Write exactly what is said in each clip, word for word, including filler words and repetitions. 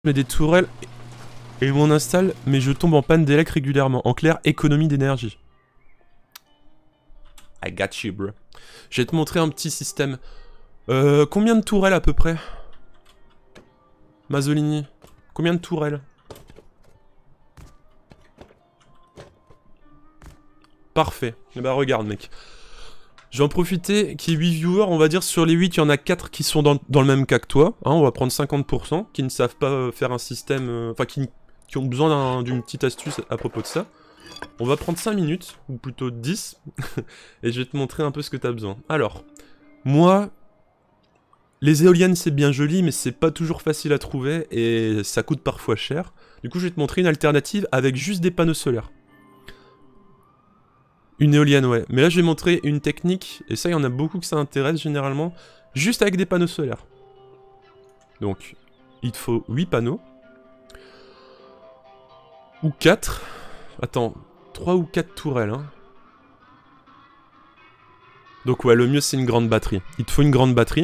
Je mets des tourelles et on installe, mais je tombe en panne d'élec régulièrement. En clair, économie d'énergie. I got you, bro. Je vais te montrer un petit système. Euh, combien de tourelles à peu près? Mazzolini. Combien de tourelles? Parfait. Et bah regarde, mec. Je vais en profiter qu'il y ait huit viewers, on va dire sur les huit, il y en a quatre qui sont dans, dans le même cas que toi. Hein, on va prendre cinquante pour cent, qui ne savent pas euh, faire un système... Enfin, euh, qui, qui ont besoin d'une petite astuce à propos de ça. On va prendre cinq minutes, ou plutôt dix, et je vais te montrer un peu ce que tu as besoin. Alors, moi, les éoliennes c'est bien joli, mais c'est pas toujours facile à trouver, et ça coûte parfois cher. Du coup, je vais te montrer une alternative avec juste des panneaux solaires. Une éolienne, ouais. Mais là, je vais montrer une technique, et ça, il y en a beaucoup que ça intéresse généralement, juste avec des panneaux solaires. Donc, il te faut huit panneaux. Ou quatre. Attends, trois ou quatre tourelles, hein. Donc ouais, le mieux, c'est une grande batterie. Il te faut une grande batterie.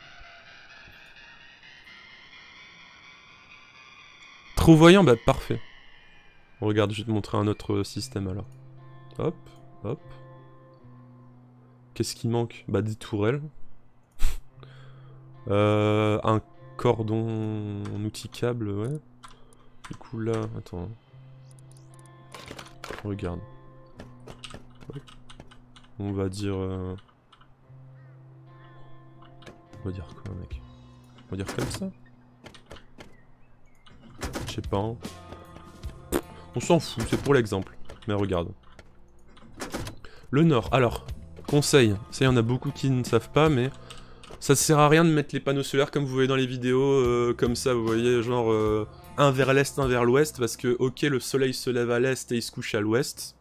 Trop voyant, bah parfait. Regarde, je vais te montrer un autre système, alors. Hop. Hop. Qu'est-ce qui manque? Bah des tourelles. euh, un cordon en outil câble, ouais. Du coup là, attends. Regarde. On va dire... Euh... On va dire quoi, mec? On va dire comme ça? Je sais pas. Hein. On s'en fout, c'est pour l'exemple. Mais regarde. Le nord, alors, conseil, ça y en a beaucoup qui ne savent pas, mais ça sert à rien de mettre les panneaux solaires comme vous voyez dans les vidéos, euh, comme ça, vous voyez, genre euh, un vers l'est, un vers l'ouest, parce que, ok, le soleil se lève à l'est et il se couche à l'ouest.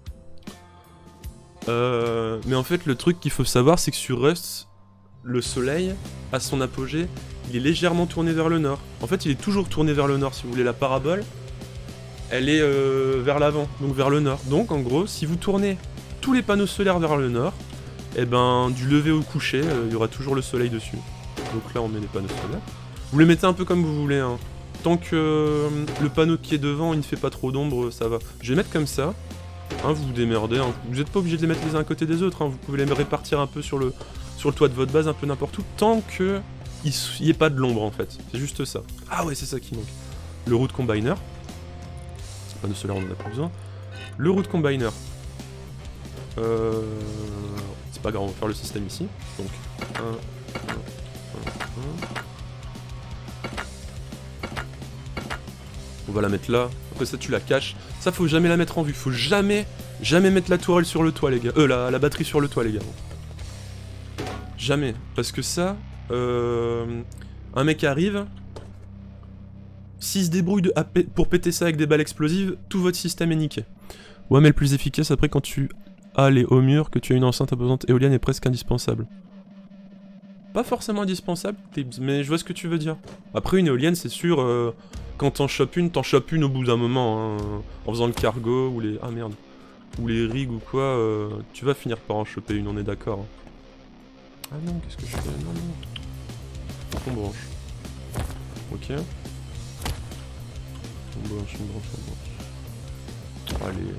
Euh, mais en fait, le truc qu'il faut savoir, c'est que sur Rust, le soleil, à son apogée, il est légèrement tourné vers le nord. En fait, il est toujours tourné vers le nord, si vous voulez, la parabole, elle est euh, vers l'avant, donc vers le nord. Donc, en gros, si vous tournez tous les panneaux solaires vers le nord, et ben du lever au coucher, il euh, y aura toujours le soleil dessus. Donc là on met les panneaux solaires. Vous les mettez un peu comme vous voulez, hein. Tant que euh, le panneau qui est devant il ne fait pas trop d'ombre, ça va. Je vais mettre comme ça, hein, vous vous démerdez, hein. Vous n'êtes pas obligé de les mettre les uns à côté des autres, hein. Vous pouvez les répartir un peu sur le, sur le toit de votre base, un peu n'importe où, tant que il n'y ait pas de l'ombre en fait. C'est juste ça. Ah ouais, c'est ça qui manque. Le root combiner. Panneau solaire on en a pas besoin. Le root combiner. Euh... C'est pas grave, on va faire le système ici. Donc, un, un, un, un. On va la mettre là. Après ça, tu la caches. Ça, faut jamais la mettre en vue. Faut jamais, jamais mettre la tourelle sur le toit, les gars. Euh, la, la batterie sur le toit, les gars. Jamais. Parce que ça, euh... un mec arrive. S'il se débrouille de, pour péter ça avec des balles explosives, tout votre système est niqué. Ouais, mais le plus efficace après quand tu... aller au mur, que tu as une enceinte imposante éolienne est presque indispensable. Pas forcément indispensable, mais je vois ce que tu veux dire. Après une éolienne, c'est sûr, euh, quand t'en chopes une, t'en chopes une au bout d'un moment, hein, en faisant le cargo ou les... Ah merde. Ou les rigs ou quoi, euh, tu vas finir par en choper une, on est d'accord. Hein. Ah non, qu'est-ce que je fais? Non, non. On branche. Ok. On branche, on branche, on branche. Allez...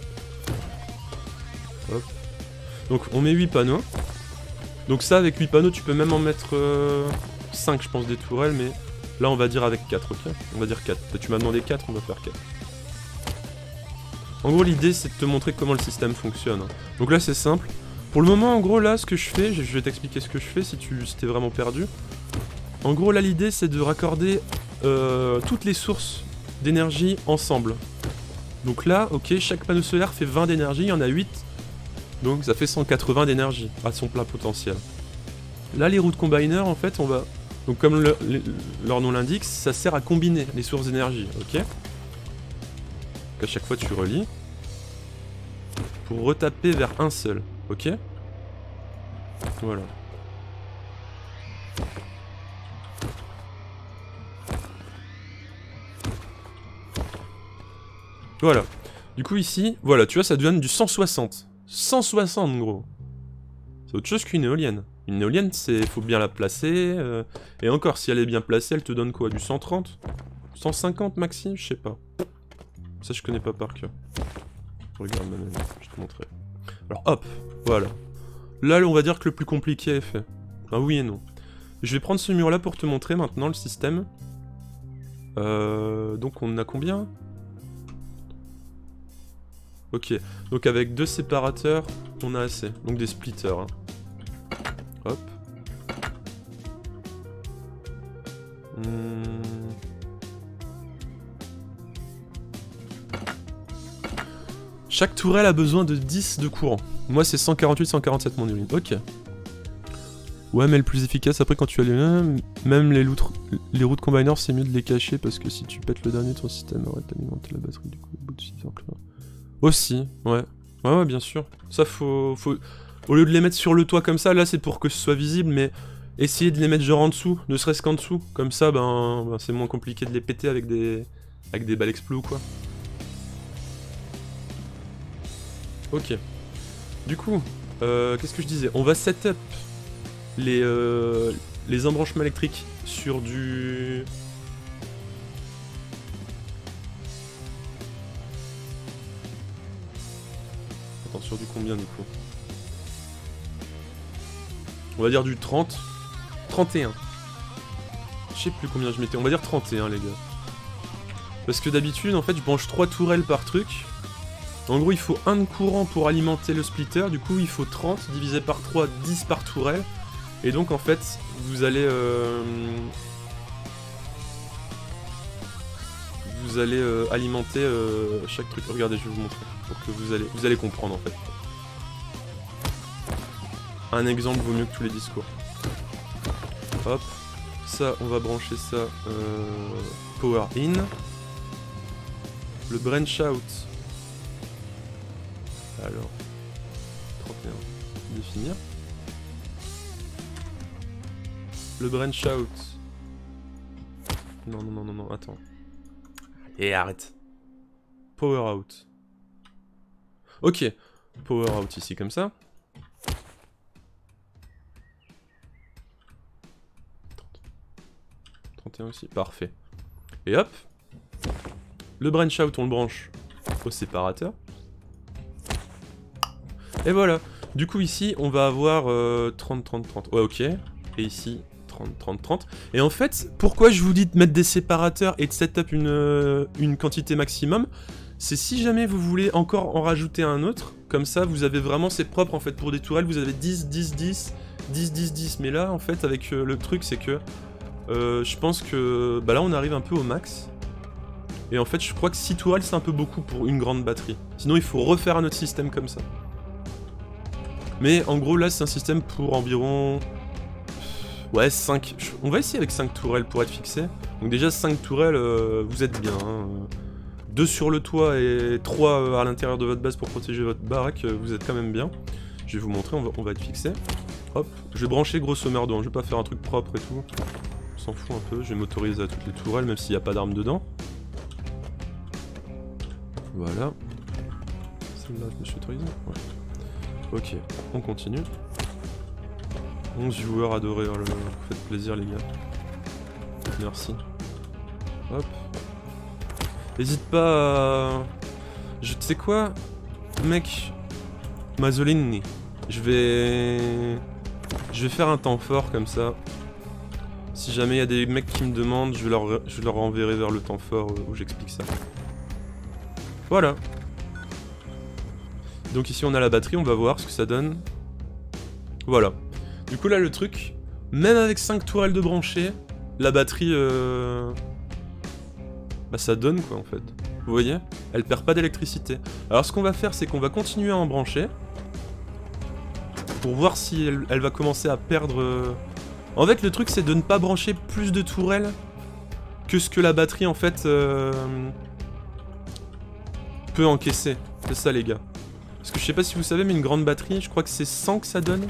Hop. Donc on met huit panneaux. Donc ça avec huit panneaux tu peux même en mettre euh, cinq je pense des tourelles, mais là on va dire avec quatre, ok? On va dire quatre. Tu m'as demandé quatre, on va faire quatre. En gros l'idée c'est de te montrer comment le système fonctionne. Donc là c'est simple. Pour le moment en gros là ce que je fais, je vais t'expliquer ce que je fais si tu si t'es vraiment perdu. En gros là l'idée c'est de raccorder euh, toutes les sources d'énergie ensemble. Donc là ok, chaque panneau solaire fait vingt d'énergie, il y en a huit. Donc ça fait cent quatre-vingts d'énergie à son plein potentiel. Là les root combiners en fait on va... Donc comme le, le, leur nom l'indique, ça sert à combiner les sources d'énergie, ok? Donc à chaque fois tu relis. Pour retaper vers un seul, ok? Voilà. Voilà. Du coup ici, voilà, tu vois ça donne du cent soixante. cent soixante gros. C'est autre chose qu'une éolienne. Une éolienne, c'est faut bien la placer. Euh, et encore, si elle est bien placée, elle te donne quoi? Du cent trente? cent cinquante maxi, je sais pas. Ça je connais pas par cœur. Regarde Manuel, je te montrerai. Alors hop, voilà. Là on va dire que le plus compliqué est fait. Ah oui et non. Je vais prendre ce mur là pour te montrer maintenant le système. Euh, donc on a combien? Ok, donc avec deux séparateurs, on a assez. Donc des splitters. Hein. Hop. Hmm. Chaque tourelle a besoin de dix de courant. Moi c'est cent quarante-huit cent quarante-sept mon urine. Ok. Ouais mais le plus efficace après quand tu as les... Même les, loutres... les routes combiners c'est mieux de les cacher parce que si tu pètes le dernier ton système arrête d'alimenter la batterie du coup au bout de six heures. Aussi, ouais. Ouais ouais bien sûr. Ça faut... faut... Au lieu de les mettre sur le toit comme ça, là c'est pour que ce soit visible mais... Essayez de les mettre genre en dessous, ne serait-ce qu'en dessous. Comme ça ben, ben c'est moins compliqué de les péter avec des... Avec des balles explos ou quoi. Ok. Du coup, euh, qu'est-ce que je disais? On va setup les, euh, les embranchements électriques sur du... Attends, sur du combien du coup? On va dire du trente. trente et un. Je sais plus combien je mettais, on va dire trente et un les gars. Parce que d'habitude, en fait, je branche trois tourelles par truc. En gros, il faut un de courant pour alimenter le splitter, du coup il faut trente, divisé par trois, dix par tourelle. Et donc en fait, vous allez... Euh, vous allez euh, alimenter euh, chaque truc. Regardez, je vais vous montrer, pour que vous allez, vous allez comprendre en fait. Un exemple vaut mieux que tous les discours. Hop, ça, on va brancher ça, euh, power in. Le branch out. Alors, trente et un, définir. Le branch out. Non, non, non, non, non, attends. Et arrête. Power out. Ok, power out ici comme ça. trente et un aussi, parfait. Et hop. Le branch out, on le branche au séparateur. Et voilà, du coup ici on va avoir euh, trente, trente, trente, ouais ok, et ici trente, trente, trente. Et en fait, pourquoi je vous dis de mettre des séparateurs et de setup une, euh, une quantité maximum, c'est si jamais vous voulez encore en rajouter un autre, comme ça vous avez vraiment, c'est propre en fait pour des tourelles, vous avez dix, dix, dix, dix, dix, dix, mais là en fait avec euh, le truc c'est que euh, je pense que, bah là on arrive un peu au max. Et en fait je crois que six tourelles c'est un peu beaucoup pour une grande batterie, sinon il faut refaire un autre système comme ça. Mais en gros là c'est un système pour environ... Ouais cinq... On va essayer avec cinq tourelles pour être fixé. Donc déjà cinq tourelles, euh, vous êtes bien. Hein. deux sur le toit et trois à l'intérieur de votre base pour protéger votre baraque, vous êtes quand même bien. Je vais vous montrer, on va, on va être fixé. Hop, je vais brancher grosso merdo, hein. Je vais pas faire un truc propre et tout. On s'en fout un peu, je vais m'autoriser à toutes les tourelles même s'il n'y a pas d'armes dedans. Voilà. Celle-là je me suis autorisé. Ouais. Ok, on continue. onze viewers adorés, oh là là, vous faites plaisir les gars. Merci. Hop. N'hésite pas à... Je sais quoi, mec, Mazzolini, je vais... Je vais faire un temps fort comme ça. Si jamais il y a des mecs qui me demandent, je leur, je leur enverrai vers le temps fort où j'explique ça. Voilà. Donc ici on a la batterie, on va voir ce que ça donne. Voilà. Du coup là le truc, même avec cinq tourelles de branchées, la batterie... Euh... Bah ça donne quoi en fait. Vous voyez? Elle perd pas d'électricité. Alors ce qu'on va faire c'est qu'on va continuer à en brancher. Pour voir si elle, elle va commencer à perdre... Euh... En fait le truc c'est de ne pas brancher plus de tourelles que ce que la batterie en fait euh... peut encaisser. C'est ça les gars. Parce que je sais pas si vous savez, mais une grande batterie, je crois que c'est cent que ça donne.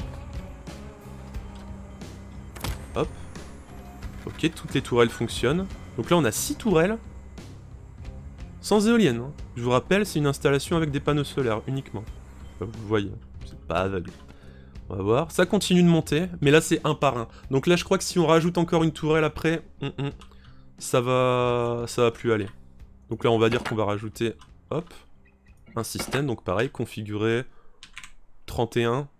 Hop. Ok, toutes les tourelles fonctionnent. Donc là, on a six tourelles. Sans éolienne. Hein. Je vous rappelle, c'est une installation avec des panneaux solaires uniquement. Enfin, vous voyez, c'est pas aveugle. On va voir. Ça continue de monter, mais là, c'est un par un. Donc là, je crois que si on rajoute encore une tourelle après, hum, hum, ça va, ça va plus aller. Donc là, on va dire qu'on va rajouter, hop, un système. Donc pareil, configurer trente et un.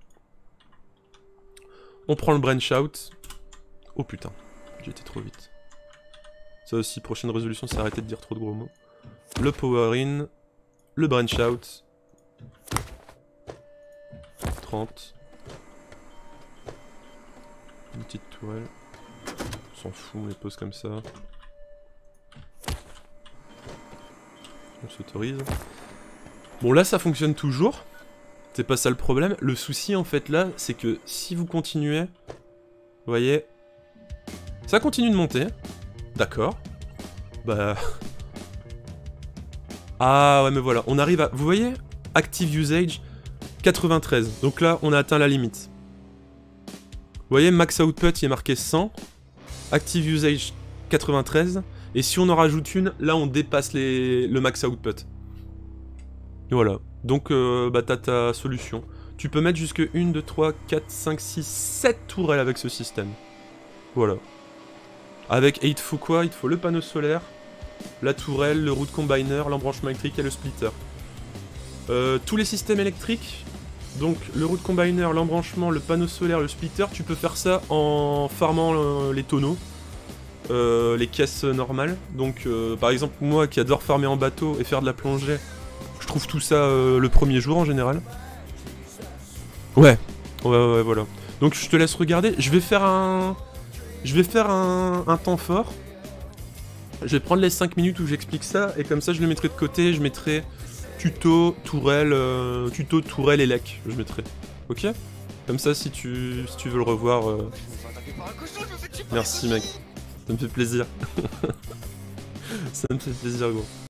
On prend le branch out. Oh putain, j'ai été trop vite. Ça aussi, prochaine résolution, c'est arrêter de dire trop de gros mots. Le power in, le branch out. trente. Une petite tourelle. On s'en fout, on les pose comme ça. On s'autorise. Bon là ça fonctionne toujours. C'est pas ça le problème. Le souci en fait là, c'est que si vous continuez, vous voyez, ça continue de monter. D'accord. Bah... Ah ouais mais voilà, on arrive à... Vous voyez, active usage quatre-vingt-treize. Donc là on a atteint la limite. Vous voyez, max output il est marqué cent. Active usage quatre-vingt-treize. Et si on en rajoute une, là on dépasse les... le max output. Et voilà. Donc euh, bah t'as ta solution. Tu peux mettre jusque un, deux, trois, quatre, cinq, six, sept tourelles avec ce système. Voilà. Avec, et il te faut quoi? Il te faut le panneau solaire, la tourelle, le root combiner, l'embranchement électrique et le splitter. Euh, tous les systèmes électriques, donc le root combiner, l'embranchement, le panneau solaire, le splitter, tu peux faire ça en farmant euh, les tonneaux. Euh, les caisses normales. Donc euh, par exemple moi qui adore farmer en bateau et faire de la plongée, je trouve tout ça euh, le premier jour en général. Ouais, ouais, ouais, voilà. Donc je te laisse regarder. Je vais faire un, je vais faire un, un temps fort. Je vais prendre les cinq minutes où j'explique ça et comme ça je le mettrai de côté. Je mettrai tuto, tourelle, euh, tuto, tourelle et lec. Je mettrai. Ok? Comme ça si tu, si tu veux le revoir. Euh... Merci mec. Ça me fait plaisir. Ça me fait plaisir gros.